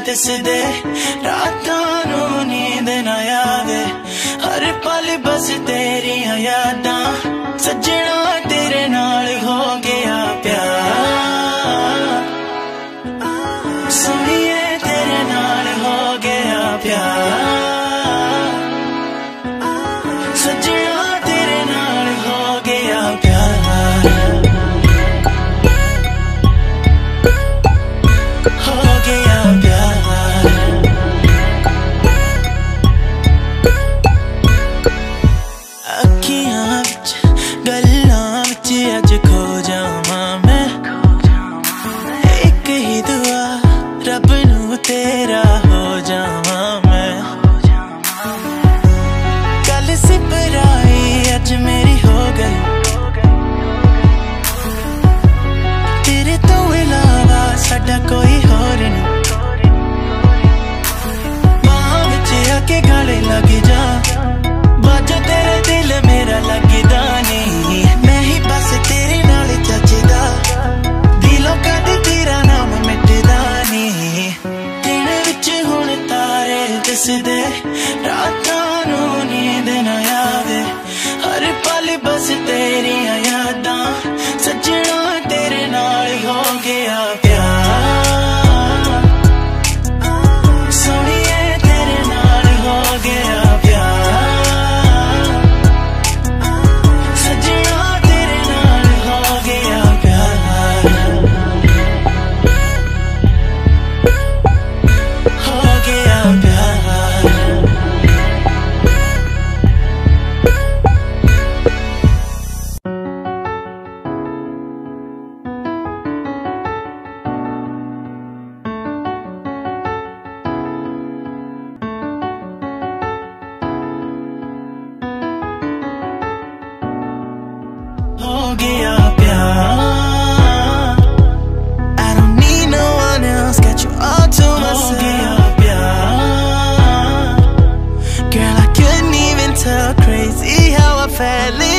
दिसदे रातां नूं नींद ना आवे हर पल बस तेरियां यादां सजना तेरे नाल हो गया प्यार सुनिए तेरे नाल हो गया प्यार सजना तेरे नाल हो गया प्यार हो गया प्यार अखियां विच गल्लां विच अज खो जावां मैं एक ही दुआ रब नू तेरा हो जावां मैं कल सिपराई अज मेरी हो गई तेरे तो इलावा साडा कोई होर नहीं बाहां विच आके गले लग जा बाजो तेरे दिल मेरा लगदा नहीं मैं ही बस तेरे नाल जचदा दिलों कद तेरा नाम मिटदा नहीं दिन विच हुण तारे दिसदे रातां नूं नींद ना आवे हर पल बस तेरियां यादां सजना तेरे नाल हो गया प्यार सुनिए तेरे नाल हो गया प्यार सजना तेरे नाल हो गया प्यार हो गया प्यार हो गया प्यार I don't need no one else got you all to myself हो गया प्यार Girl I couldn't even tell crazy how I felt